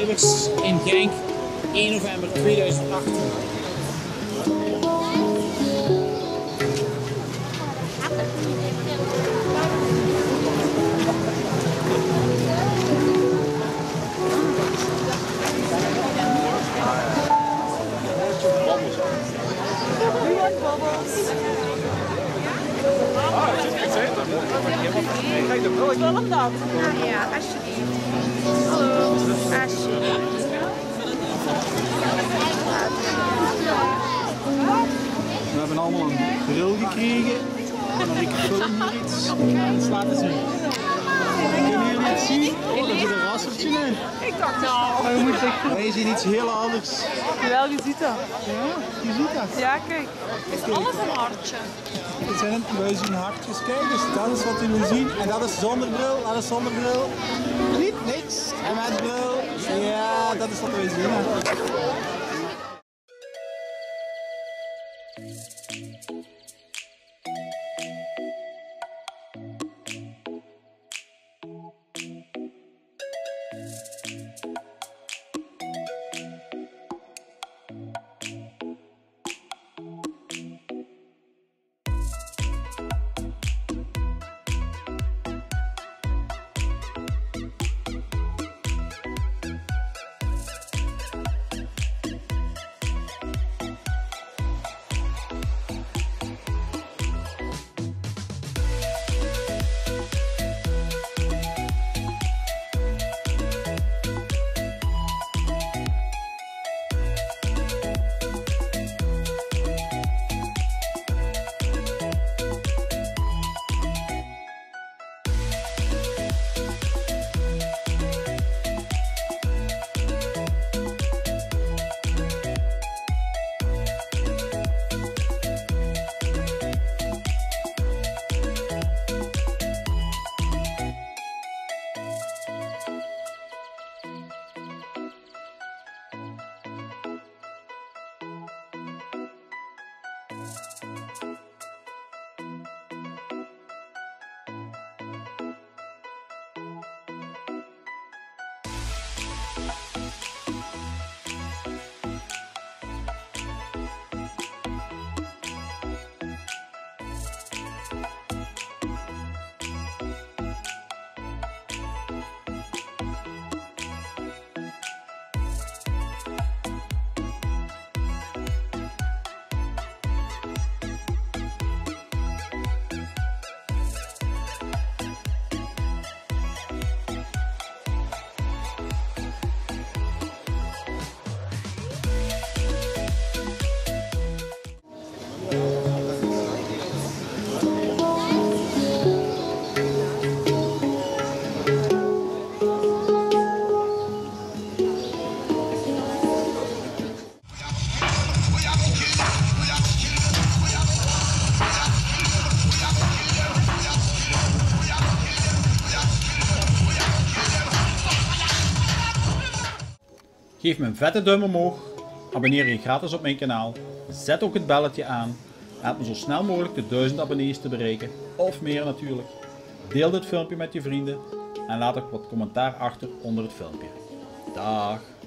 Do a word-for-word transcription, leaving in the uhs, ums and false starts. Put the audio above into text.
vrijwilligers in Genk, één november tweeduizend achttien. Wel of dat? Ja, alsjeblieft. Hallo, alsjeblieft. We hebben allemaal een grill gekregen. Maar ik film hier iets. Eens laten zien. Kunnen jullie het zien? Oh, er zit een rasseltje in. Ik dacht nou. Wij zien iets heel anders. Wel, je ziet dat. Ja, je ziet dat. Ja, kijk. Het is alles een hartje. Het zijn, wij zien hartjes, kijk, dus dat is wat jullie zien. En dat is zonder bril, dat is zonder bril. Niet niks. En met bril. Ja, dat is wat wij zien. Geef me een vette duim omhoog, abonneer je gratis op mijn kanaal, zet ook het belletje aan, help me zo snel mogelijk de duizend abonnees te bereiken, of meer natuurlijk. Deel dit filmpje met je vrienden en laat ook wat commentaar achter onder het filmpje. Dag!